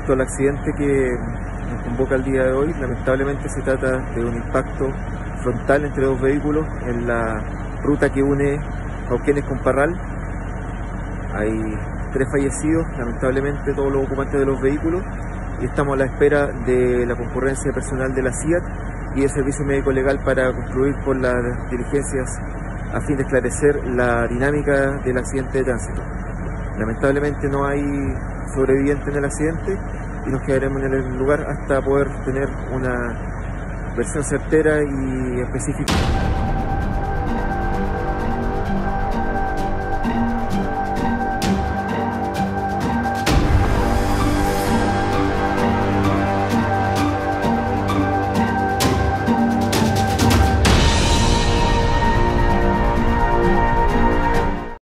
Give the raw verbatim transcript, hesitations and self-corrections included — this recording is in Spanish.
respecto al accidente que nos convoca el día de hoy, lamentablemente se trata de un impacto frontal entre dos vehículos en la ruta que une Cauquenes con Parral. Hay tres fallecidos, lamentablemente todos los ocupantes de los vehículos, y estamos a la espera de la concurrencia personal de la C I A T y del Servicio Médico Legal para concluir con las diligencias a fin de esclarecer la dinámica del accidente de tránsito. Lamentablemente no hay sobreviviente en el accidente y nos quedaremos en el lugar hasta poder tener una versión certera y específica.